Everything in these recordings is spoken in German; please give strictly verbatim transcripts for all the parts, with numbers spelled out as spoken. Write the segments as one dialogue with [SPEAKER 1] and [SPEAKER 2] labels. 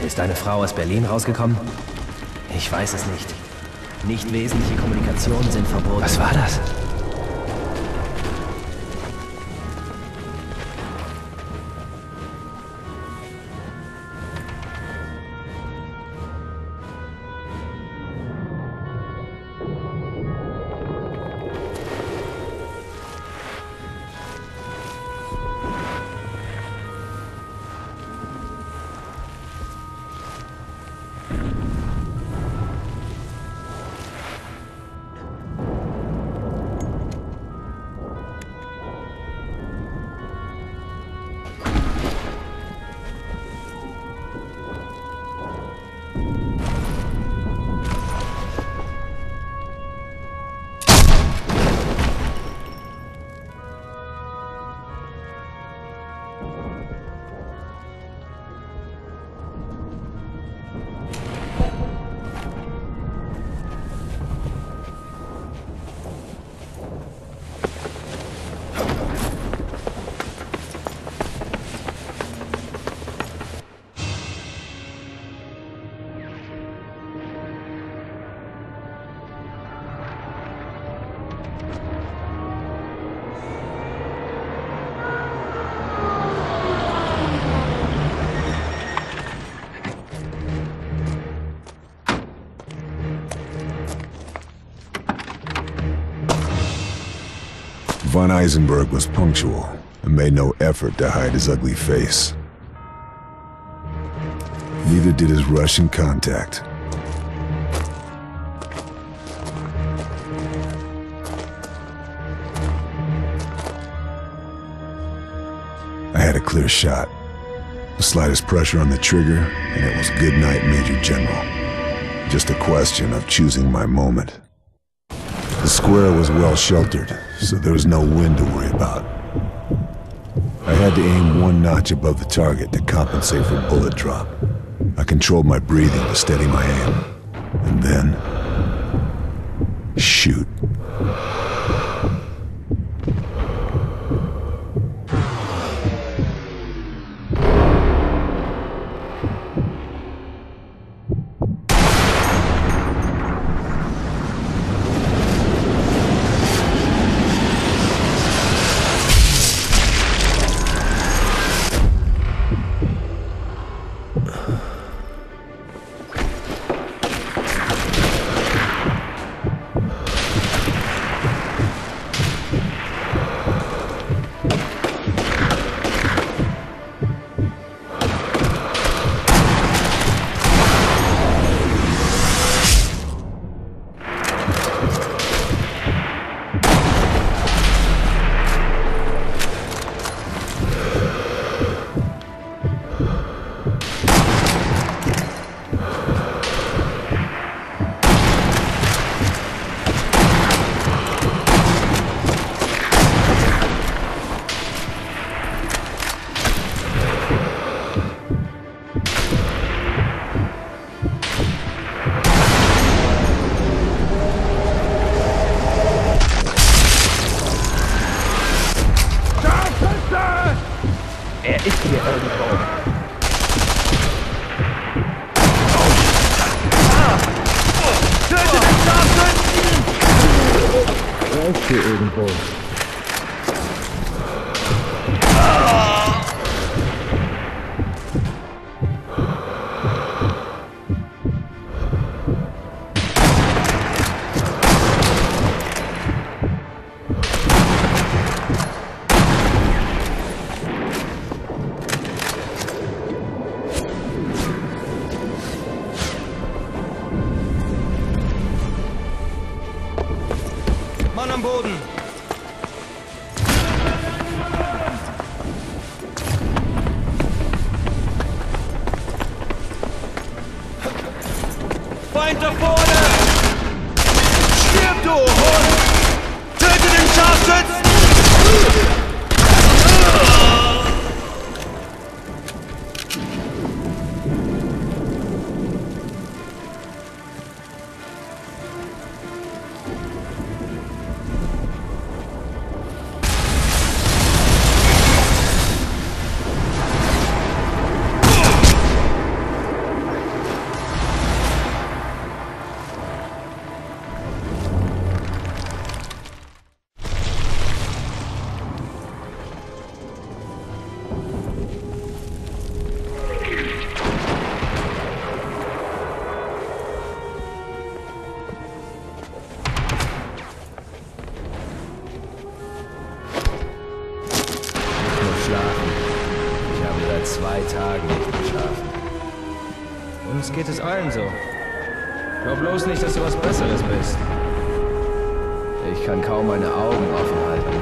[SPEAKER 1] Ist deine Frau aus Berlin rausgekommen? Ich weiß es nicht. Nicht wesentliche Kommunikationen sind verboten. Was war das?
[SPEAKER 2] Von Eisenberg was punctual and made no effort to hide his ugly face. Neither did his Russian contact. I had a clear shot. The slightest pressure on the trigger, and it was good night, Major General. Just a question of choosing my moment. The square was well sheltered, so there was no wind to worry about. I had to aim one notch above the target to compensate for bullet drop. I controlled my breathing to steady my aim. And then... shoot.
[SPEAKER 1] Er ist hier irgendwo.
[SPEAKER 3] Töte den Scharfschützen!
[SPEAKER 1] Er ist hier irgendwo.
[SPEAKER 3] Mann am Boden! Feind da vorne! Stirb, du Hund! Töte den Scharfschützen!
[SPEAKER 1] Tagen nicht mehr schlafen. Uns geht es allen so. Glaub bloß nicht, dass du was Besseres bist. Ich kann kaum meine Augen offen halten.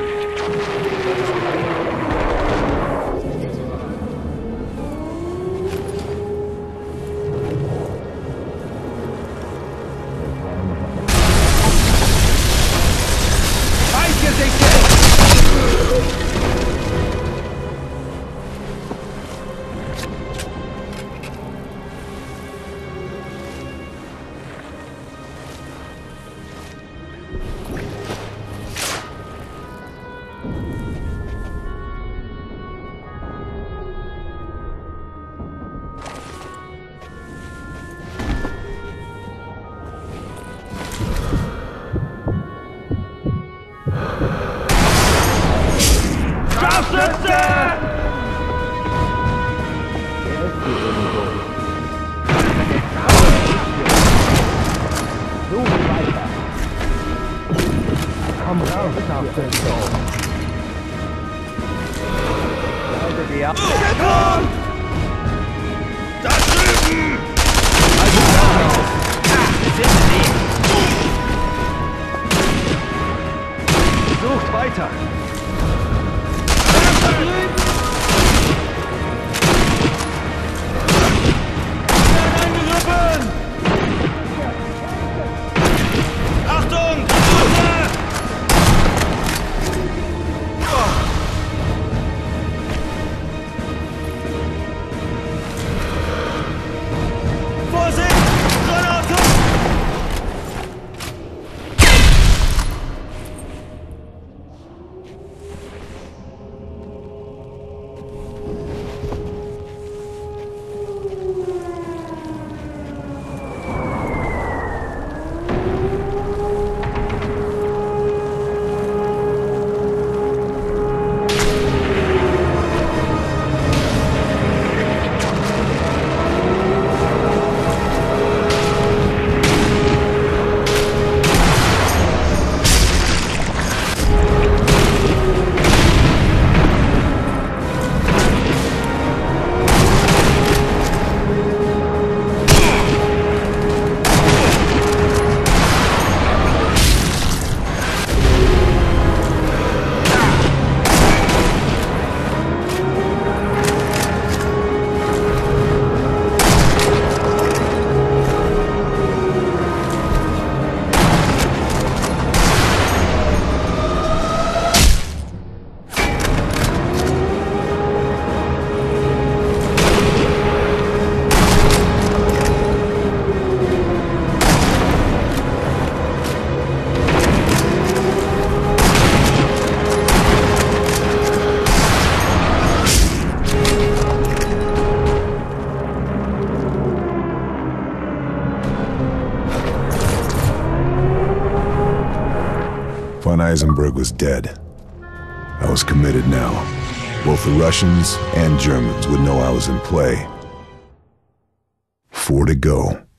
[SPEAKER 4] Komm raus, Scharfschütze! Halte die ab!
[SPEAKER 3] Da drüben!
[SPEAKER 1] Also auf! Wir sind sie!
[SPEAKER 4] Sucht weiter!
[SPEAKER 3] Da drüben! Angegriffen! Achtung! Vorsicht! Granate!
[SPEAKER 2] Von Eisenberg was dead. I was committed now. Both the Russians and Germans would know I was in play. Four to go.